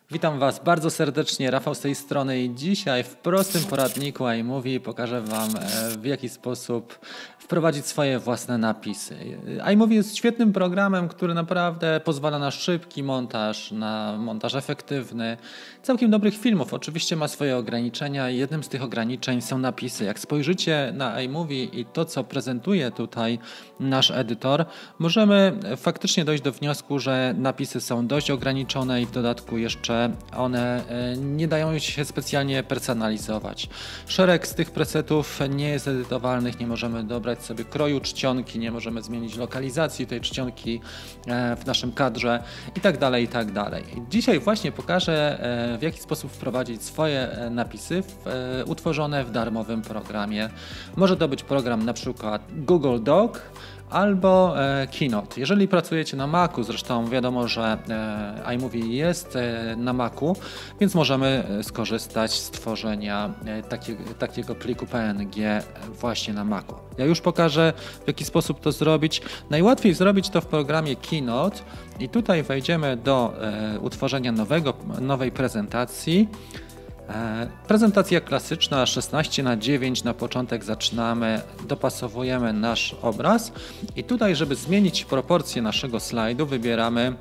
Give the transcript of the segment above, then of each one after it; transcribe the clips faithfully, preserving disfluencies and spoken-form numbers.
Witam Was bardzo serdecznie, Rafał z tej strony i dzisiaj w prostym poradniku iMovie pokażę Wam, w jaki sposób wprowadzić swoje własne napisy. iMovie jest świetnym programem, który naprawdę pozwala na szybki montaż, na montaż efektywny, całkiem dobrych filmów. Oczywiście ma swoje ograniczenia i jednym z tych ograniczeń są napisy. Jak spojrzycie na iMovie i to, co prezentuje tutaj nasz edytor, możemy faktycznie dojść do wniosku, że napisy są dość ograniczone i w dodatku jeszcze one nie dają się specjalnie personalizować. Szereg z tych presetów nie jest edytowalnych, nie możemy dobrać sobie kroju czcionki, nie możemy zmienić lokalizacji tej czcionki w naszym kadrze i tak dalej, i tak dalej. Dzisiaj właśnie pokażę, w jaki sposób wprowadzić swoje napisy w, utworzone w darmowym programie. Może to być program na przykład Google Doc albo e, Keynote. Jeżeli pracujecie na Macu, zresztą wiadomo, że e, iMovie jest e, na Macu, więc możemy skorzystać z tworzenia e, takie, takiego pliku P N G właśnie na Macu. Ja już pokażę, w jaki sposób to zrobić. Najłatwiej zrobić to w programie Keynote i tutaj wejdziemy do e, utworzenia nowego, nowej prezentacji. Prezentacja klasyczna szesnaście na dziewięć, na początek zaczynamy, dopasowujemy nasz obraz i tutaj, żeby zmienić proporcje naszego slajdu, wybieramy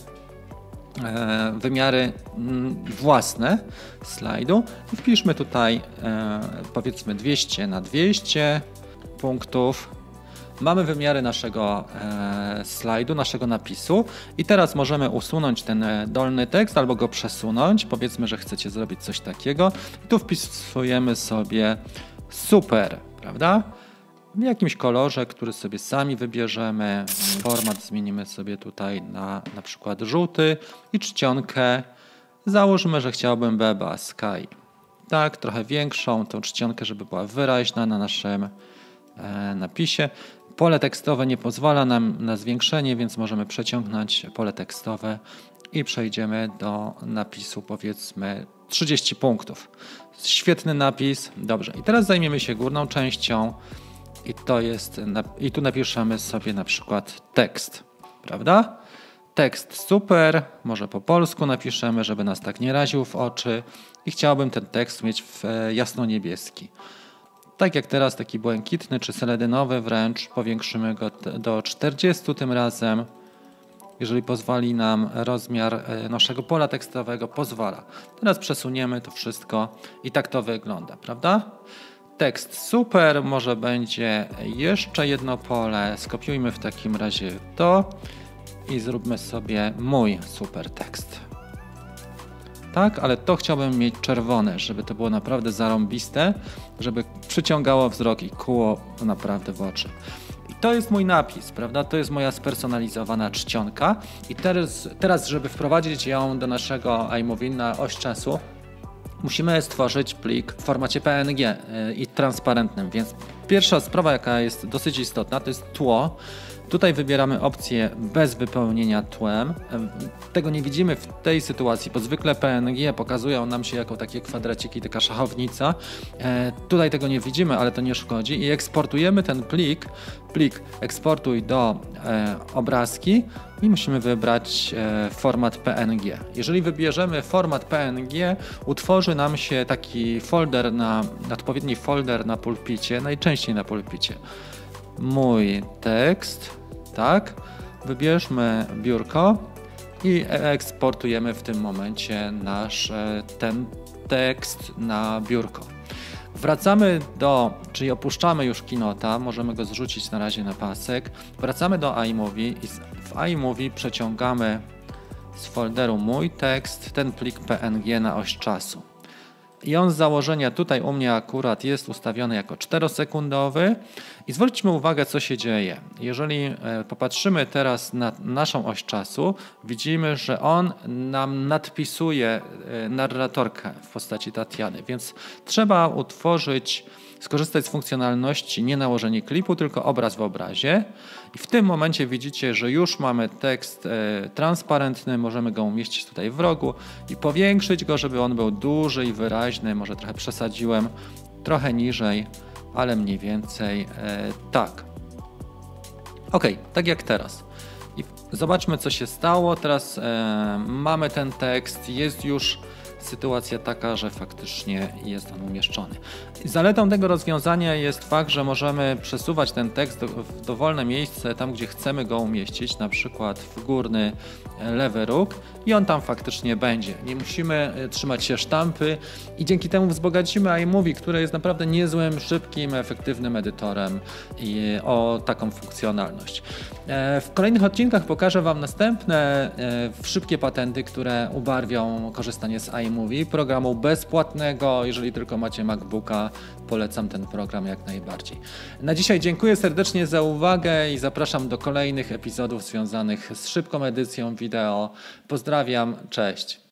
wymiary własne slajdu i wpiszmy tutaj powiedzmy dwieście na dwieście punktów. Mamy wymiary naszego e, slajdu, naszego napisu i teraz możemy usunąć ten dolny tekst albo go przesunąć. Powiedzmy, że chcecie zrobić coś takiego. I tu wpisujemy sobie super, prawda? W jakimś kolorze, który sobie sami wybierzemy. Format zmienimy sobie tutaj na na przykład żółty i czcionkę. Załóżmy, że chciałbym Beba Sky. Tak, trochę większą tą czcionkę, żeby była wyraźna na naszym e, napisie. Pole tekstowe nie pozwala nam na zwiększenie, więc możemy przeciągnąć pole tekstowe i przejdziemy do napisu powiedzmy trzydzieści punktów. Świetny napis. Dobrze. I teraz zajmiemy się górną częścią i to jest i tu napiszemy sobie na przykład tekst, prawda? Tekst super, może po polsku napiszemy, żeby nas tak nie raził w oczy i chciałbym ten tekst mieć w jasno-niebieski. Tak jak teraz taki błękitny czy seledynowy wręcz, powiększymy go do czterdziestu tym razem. Jeżeli pozwoli nam rozmiar naszego pola tekstowego, pozwala. Teraz przesuniemy to wszystko i tak to wygląda, prawda? Tekst super, może będzie jeszcze jedno pole. Skopiujmy w takim razie to i zróbmy sobie mój super tekst. Tak, ale to chciałbym mieć czerwone, żeby to było naprawdę zarąbiste, żeby przyciągało wzrok i kuło naprawdę w oczy. I to jest mój napis, prawda? To jest moja spersonalizowana czcionka. I teraz, teraz żeby wprowadzić ją do naszego iMovie na oś czasu, musimy stworzyć plik w formacie P N G i transparentnym, więc pierwsza sprawa, jaka jest dosyć istotna, to jest tło. Tutaj wybieramy opcję bez wypełnienia tłem. Tego nie widzimy w tej sytuacji, bo zwykle P N G pokazują nam się jako takie kwadraciki, taka szachownica. E, tutaj tego nie widzimy, ale to nie szkodzi. I eksportujemy ten plik, plik eksportuj do e, obrazki i musimy wybrać e, format P N G. Jeżeli wybierzemy format P N G, utworzy nam się taki folder, na, odpowiedni folder na pulpicie, najczęściej na pulpicie. Mój tekst, tak, wybierzmy biurko i eksportujemy w tym momencie nasz ten tekst na biurko. Wracamy do, czyli opuszczamy już Keynote'a, możemy go zrzucić na razie na pasek, wracamy do iMovie i w iMovie przeciągamy z folderu mój tekst ten plik P N G na oś czasu. I on z założenia tutaj u mnie akurat jest ustawiony jako czterosekundowy i zwróćmy uwagę, co się dzieje. Jeżeli popatrzymy teraz na naszą oś czasu, widzimy, że on nam nadpisuje narratorkę w postaci Tatiany, więc trzeba utworzyć, skorzystać z funkcjonalności nie nałożenie klipu, tylko obraz w obrazie. I w tym momencie widzicie, że już mamy tekst e, transparentny, możemy go umieścić tutaj w rogu i powiększyć go, żeby on był duży i wyraźny. Może trochę przesadziłem, trochę niżej, ale mniej więcej e, tak. Ok, tak jak teraz. I zobaczmy, co się stało. Teraz e, mamy ten tekst, jest już sytuacja taka, że faktycznie jest on umieszczony. Zaletą tego rozwiązania jest fakt, że możemy przesuwać ten tekst w dowolne miejsce, tam gdzie chcemy go umieścić, na przykład w górny lewy róg i on tam faktycznie będzie. Nie musimy trzymać się sztampy i dzięki temu wzbogacimy iMovie, które jest naprawdę niezłym, szybkim, efektywnym edytorem i o taką funkcjonalność. W kolejnych odcinkach pokażę Wam następne szybkie patenty, które ubarwią korzystanie z iMovie, programu bezpłatnego. Jeżeli tylko macie MacBooka, polecam ten program jak najbardziej. Na dzisiaj dziękuję serdecznie za uwagę i zapraszam do kolejnych epizodów związanych z szybką edycją wideo. Pozdrawiam, cześć.